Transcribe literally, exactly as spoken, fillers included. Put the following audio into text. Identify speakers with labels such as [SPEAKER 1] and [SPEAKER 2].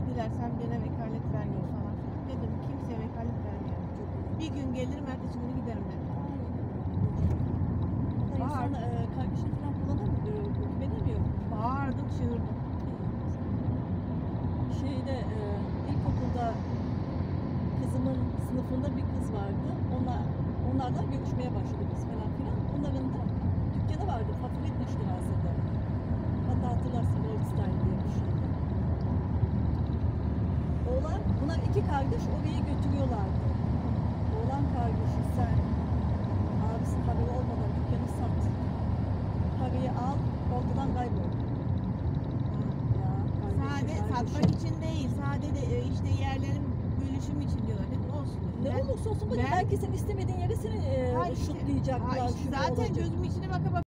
[SPEAKER 1] dediler sen birine vekalet vermiyor falan. Dedim kimseye vekalet vermiyorum. Bir gün gelirim, ertesi günü giderim dedim.
[SPEAKER 2] İnsan e, kardeşini falan kullanamıyor, güvenemiyor.
[SPEAKER 1] Bağırdım, çığırdım.
[SPEAKER 2] Şeyde e, ilkokulda kızımın sınıfında bir kız vardı. Onlar, onlardan görüşmeye başladık biz falan filan. Onların da dükkanı vardı. Favorit müşterasında. Hatta hatırlarsın Old Style diye bir şey. Oğlan, bunlar iki kardeş oraya götürüyorlardı. Oğlan kardeşi sen abisi haberi olmadan dükkanı sat. Parayı al, ortadan kaybol. Ya,
[SPEAKER 1] Sade satmak için değil, sade de e, işte yerlerin bölüşüm için diyorlar. Dedim olsun.
[SPEAKER 2] Ne
[SPEAKER 1] Ben-
[SPEAKER 2] olursa olsun böyle
[SPEAKER 1] ben-
[SPEAKER 2] belki sen istemediğin yere seni e,
[SPEAKER 1] Ha işte,
[SPEAKER 2] şutlayacaklar.
[SPEAKER 1] ha işte
[SPEAKER 2] şunu
[SPEAKER 1] zaten
[SPEAKER 2] olacak.
[SPEAKER 1] gözümün içine baka baka